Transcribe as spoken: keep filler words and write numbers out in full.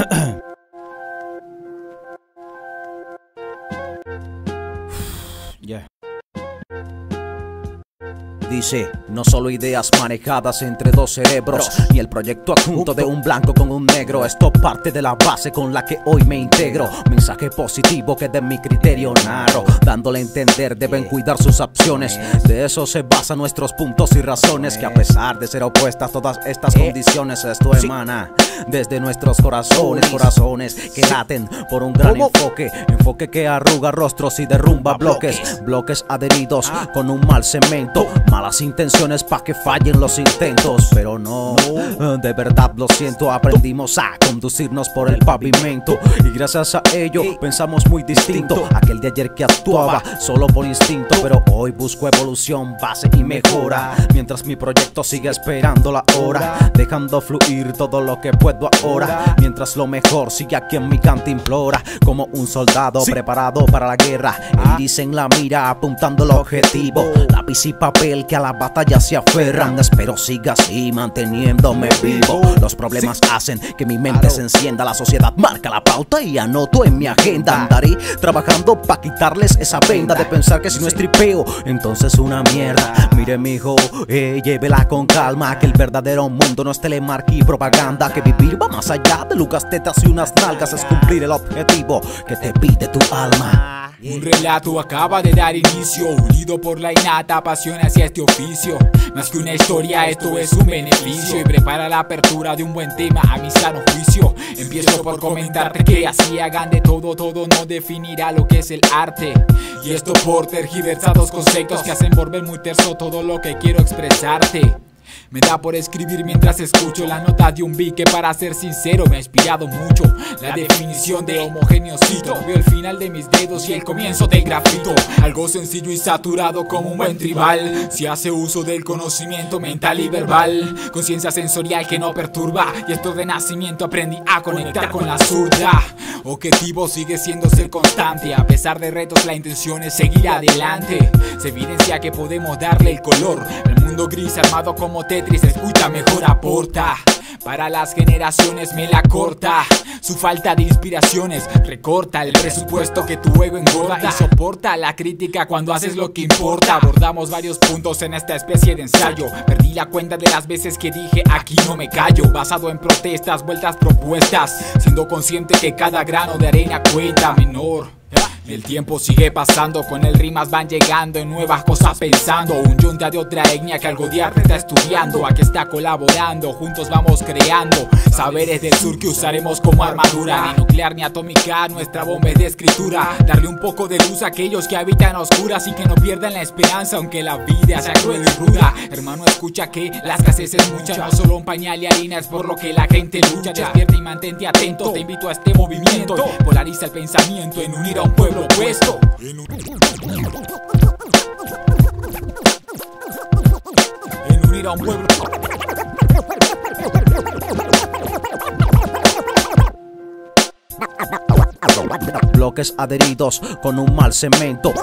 Yeah. Dice, no solo ideas manejadas entre dos cerebros, ni el proyecto adjunto de un blanco con un negro. Esto parte de la base con la que hoy me integro. Mensaje positivo que de mi criterio narro, dándole a entender deben cuidar sus acciones. De eso se basan nuestros puntos y razones, que a pesar de ser opuestas todas estas condiciones, esto emana desde nuestros corazones. Corazones que laten por un gran enfoque, enfoque que arruga rostros y derrumba bloques. Bloques adheridos con un mal cemento, malas intenciones pa' que fallen los intentos. Pero no, de verdad lo siento, aprendimos a conducirnos por el pavimento, y gracias a ello pensamos muy distinto. Aquel de ayer que actuaba solo por instinto, pero hoy busco evolución, base y mejora, mientras mi proyecto sigue esperando la hora, dejando fluir todo lo que puedo ahora, mientras lo mejor sigue aquí en mi cantimplora. Como un soldado sí. preparado para la guerra, el dice en la mira apuntando el objetivo, lápiz y papel que a la batalla se aferran. Espero siga así manteniéndome vivo. Los problemas hacen que mi mente se encienda, la sociedad marca la pauta y anoto en mi agenda. Andaré trabajando pa' quitarles esa venda de pensar que si no es tripeo, entonces una mierda. Mire mijo, eh, llévela con calma, que el verdadero mundo no es telemarca y propaganda, que vivir va más allá de lucas, tetas y unas nalgas, es cumplir el objetivo que te pide tu alma. Un relato acaba de dar inicio, unido por la innata pasión hacia este oficio. Más que una historia, esto es un beneficio, y prepara la apertura de un buen tema a mi sano juicio. Empiezo por comentarte que así hagan de todo, todo no definirá lo que es el arte. Y esto por tergiversados conceptos que hacen volver muy terso todo lo que quiero expresarte. Me da por escribir mientras escucho la nota de un beat que, para ser sincero, me ha inspirado mucho. La definición de homogéneo cito, veo el final de mis dedos y el comienzo del grafito. Algo sencillo y saturado como un buen tribal, si hace uso del conocimiento mental y verbal. Conciencia sensorial que no perturba, y esto de nacimiento aprendí a conectar con la zurda. Objetivo sigue siendo ser constante, a pesar de retos la intención es seguir adelante. Se evidencia que podemos darle el color al mundo gris armado como Tetris, escucha mejor aporta. Para las generaciones me la corta, su falta de inspiraciones recorta el presupuesto que tu ego engorda, y soporta la crítica cuando haces lo que importa. Abordamos varios puntos en esta especie de ensayo, perdí la cuenta de las veces que dije aquí no me callo, basado en protestas, vueltas, propuestas, siendo consciente que cada grano de arena cuenta. Menor, el tiempo sigue pasando, con el rimas van llegando, en nuevas cosas pensando. Un yunta de otra etnia que algo de arte está estudiando, aquí está colaborando, juntos vamos creando saberes del sur que usaremos como armadura. Ni nuclear ni atómica, nuestra bomba es de escritura. Darle un poco de luz a aquellos que habitan a oscuras y que no pierdan la esperanza aunque la vida sea cruel y ruda. Hermano, escucha que la escasez es mucha, no solo un pañal y harina, es por lo que la gente lucha. Despierta y mantente atento, te invito a este movimiento. Polariza el pensamiento en unir a un pueblo opuesto. En unir a un pueblo. Bloques adheridos con un mal cemento.